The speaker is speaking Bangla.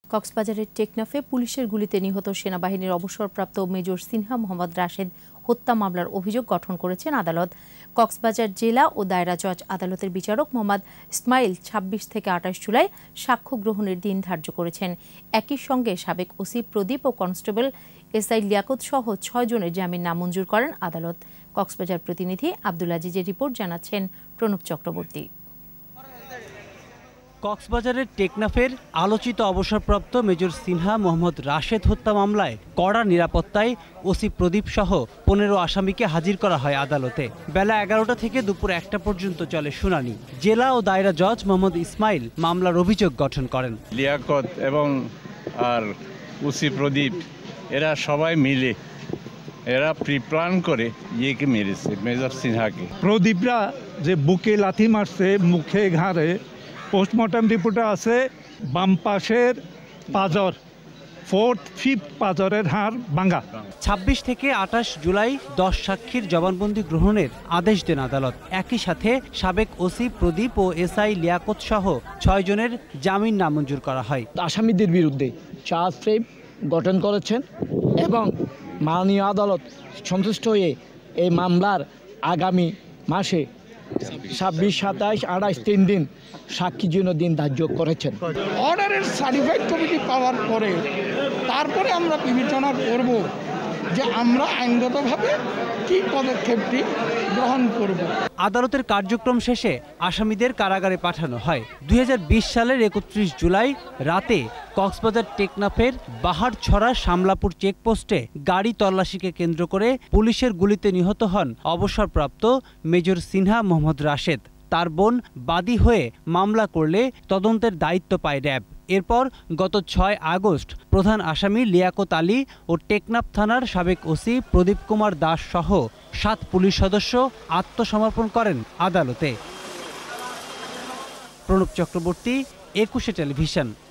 কক্সবাজারের টেকনাফে পুলিশের গুলিতে নিহত সেনাবাহিনীর অবসরপ্রাপ্ত মেজর সিনহা মোহাম্মদ রাশেদ হত্যা মামলার অভিযোগ গঠন করেছেন আদালত। কক্সবাজার জেলা ও দায়রা জজ আদালতের বিচারক মোহাম্মদ ইসমাইল ২৬ থেকে ২৮ জুলাই সাক্ষ্য গ্রহণের দিন ধার্য করেছেন। একই সঙ্গে সাবেক ওসি প্রদীপ ও কনস্টেবল এসআই লিয়াকত সহ ৬ জনের জামিন নামঞ্জুর করেন আদালত। কক্সবাজার প্রতিনিধি আব্দুল আজিজের রিপোর্ট, জানাচ্ছেন প্রণব চক্রবর্তী। কক্সবাজারের টেকনাফের আলোচিত অবসরপ্রাপ্ত মেজর সিনহা মোহাম্মদ রাশেদ হত্যা মামলায় কড়া নিরাপত্তায় ওসি প্রদীপ সহ ১৫ আসামিকে হাজির করা হয় আদালতে। বেলা ১১টা থেকে দুপুর ১টা পর্যন্ত চলে শুনানি। জেলা ও দায়রা জজ মোহাম্মদ ইসমাইল মামলার অভিযোগ গঠন করেন। লিয়াকত এবং ওসি প্রদীপ এরা সবাই মিলে এরা প্রিপ্ল্যান করে ইয়েকে মেরেছে মেজর সিনহাকে। প্রদীপরা যে বুকে লাথি মারছে, মুখে ঘাড়ে, পোস্টমর্টম রিপোর্টে আছে বাম পাশের পাঁজর, 4th 5th পাঁজরের হাড় ভাঙা। ২৬ থেকে ২৮ জুলাই ১০ সাক্ষীর জবানবন্দি গ্রহণের আদেশ দেন আদালত। একই সাথে সাবেক ওসি প্রদীপ ও এসআই লিয়াকত সহ ৬ জনের জামিন নামঞ্জুর করা হয়। আসামিদের বিরুদ্ধে চার্জ ফ্রেম গঠন করেছেন এবং মাননীয় আদালত সন্তুষ্ট হয়ে এই মামলার আগামী মাসে ২৬, ২৭, ২৮ ৩ দিন সাক্ষীর জন্য দিন ধার্য করেছেন। অর্ডারের সার্টিফাইড কমিটি পাওয়ার পরে তারপরে আমরা বিবেচনা করব যে আমরা আইনগতভাবে কি পদক্ষেপটি গ্রহণ করব। আদালতের কার্যক্রম শেষে আসামিদের কারাগারে পাঠানো হয়। ২০২০ সালের ৩১ জুলাই রাতে কক্সবাজার টেকনাফের বাহারছড়া শামলাপুর চেকপোস্টে গাড়ি তল্লাশিকে কেন্দ্র করে পুলিশের গুলিতে নিহত হন অবসরপ্রাপ্ত মেজর সিনহা মোহাম্মদ রাশেদ। তার বোন বাদী হয়ে মামলা করলে তদন্তের দায়িত্ব পায় র্যাব। এরপর গত ৬ আগস্ট প্রধান আসামি লিয়াকত আলী ও টেকনাফ থানার সাবেক ওসি প্রদীপ কুমার দাস সহ ৭ পুলিশ সদস্য আত্মসমর্পণ করেন আদালতে। প্রণব চক্রবর্তী, ২১ টেলিভিশন।